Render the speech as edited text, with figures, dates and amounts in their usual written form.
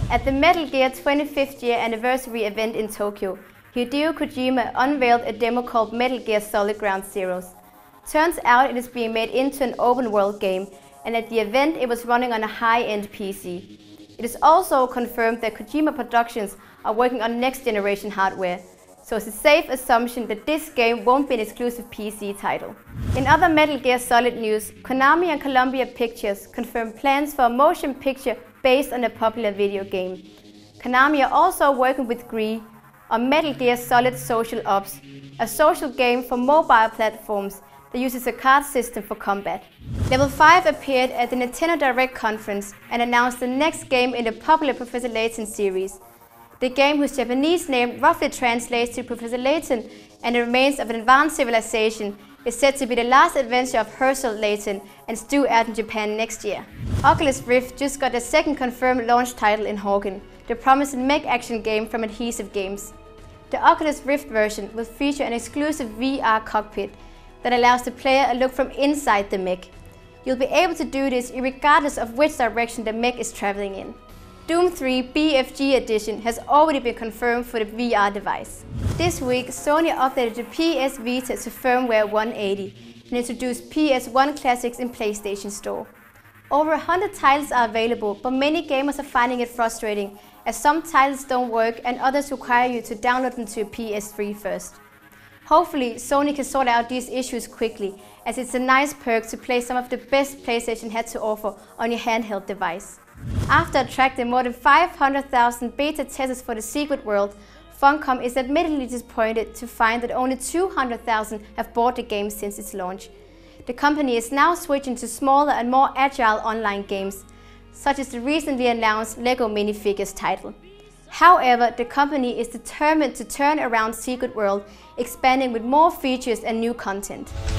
At the Metal Gear 25th year anniversary event in Tokyo, Hideo Kojima unveiled a demo called Metal Gear Solid Ground Zeroes. Turns out it is being made into an open-world game, and at the event it was running on a high-end PC. It is also confirmed that Kojima Productions are working on next-generation hardware, so it's a safe assumption that this game won't be an exclusive PC title. In other Metal Gear Solid news, Konami and Columbia Pictures confirmed plans for a motion picture based on a popular video game. Konami are also working with Gree on Metal Gear Solid Social Ops, a social game for mobile platforms that uses a card system for combat. Level 5 appeared at the Nintendo Direct conference and announced the next game in the popular Professor Layton series. The game, whose Japanese name roughly translates to Professor Layton and the Remains of an Advanced Civilization, is said to be the last adventure of Herschel Layton and is due out in Japan next year. Oculus Rift just got a second confirmed launch title in Hawken, the promising mech action game from Adhesive Games. The Oculus Rift version will feature an exclusive VR cockpit that allows the player a look from inside the mech. You'll be able to do this regardless of which direction the mech is traveling in. Doom 3 BFG Edition has already been confirmed for the VR device. This week, Sony updated the PS Vita to firmware 180 and introduced PS1 classics in PlayStation Store. Over 100 titles are available, but many gamers are finding it frustrating, as some titles don't work and others require you to download them to your PS3 first. Hopefully, Sony can sort out these issues quickly, as it's a nice perk to play some of the best PlayStation had to offer on your handheld device. After attracting more than 500,000 beta testers for the Secret World, Funcom is admittedly disappointed to find that only 200,000 have bought the game since its launch. The company is now switching to smaller and more agile online games, such as the recently announced LEGO Minifigures title. However, the company is determined to turn around Secret World, expanding with more features and new content.